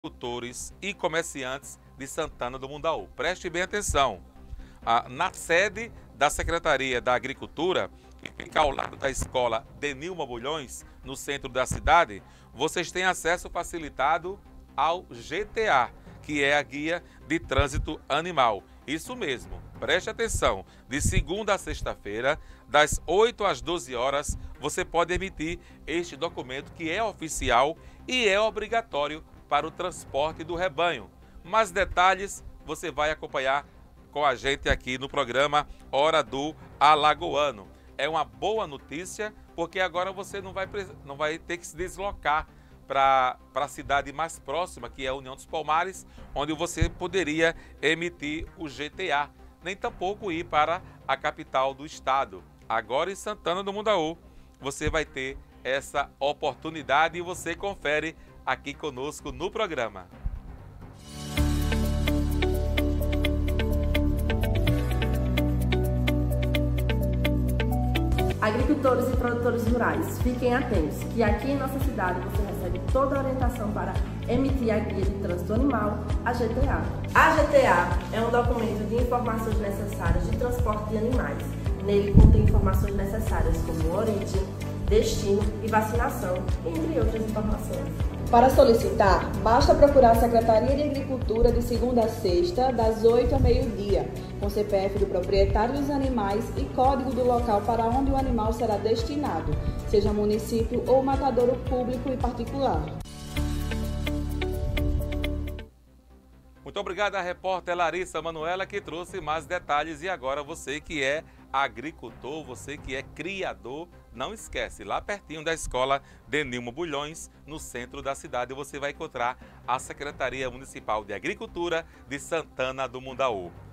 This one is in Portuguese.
agricultores e comerciantes de Santana do Mundaú. Preste bem atenção. Na sede da Secretaria da Agricultura, que fica ao lado da escola Denilma Bulhões, no centro da cidade, vocês têm acesso facilitado ao GTA, que é a Guia de Trânsito Animal. Isso mesmo, preste atenção, de segunda a sexta-feira, das 8 às 12 horas, você pode emitir este documento que é oficial e é obrigatório para o transporte do rebanho. Mais detalhes você vai acompanhar com a gente aqui no programa Hora do Alagoano. É uma boa notícia porque agora você não vai ter que se deslocar para a cidade mais próxima, que é a União dos Palmares, onde você poderia emitir o GTA, nem tampouco ir para a capital do estado. Agora em Santana do Mundaú, você vai ter essa oportunidade e você confere aqui conosco no programa. Agricultores e produtores rurais, fiquem atentos que aqui em nossa cidade você recebe toda a orientação para emitir a Guia de Trânsito Animal, a GTA. A GTA é um documento de informações necessárias de transporte de animais. Nele contém informações necessárias como origem, destino e vacinação, entre outras informações. Para solicitar, basta procurar a Secretaria de Agricultura de segunda a sexta, das 8 ao meio-dia, com CPF do proprietário dos animais e código do local para onde o animal será destinado, seja município ou matadouro público e particular. Muito obrigado à repórter Larissa Manuela, que trouxe mais detalhes. E agora você que é agricultor, você que é criador, não esquece, lá pertinho da escola Denilma Bulhões, no centro da cidade, você vai encontrar a Secretaria Municipal de Agricultura de Santana do Mundaú.